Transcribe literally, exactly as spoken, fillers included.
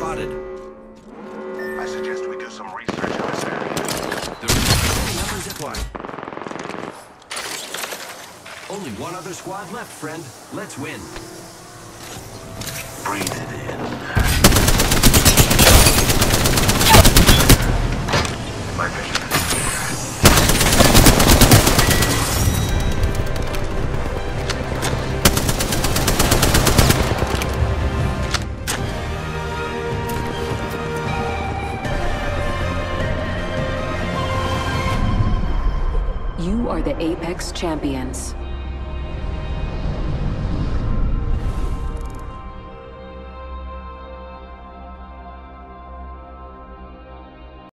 spotted. I suggest we do some research in this area. There is another zip line. Only one other squad left, friend. Let's win. Breathe it in. My vision is You are the Apex Champions.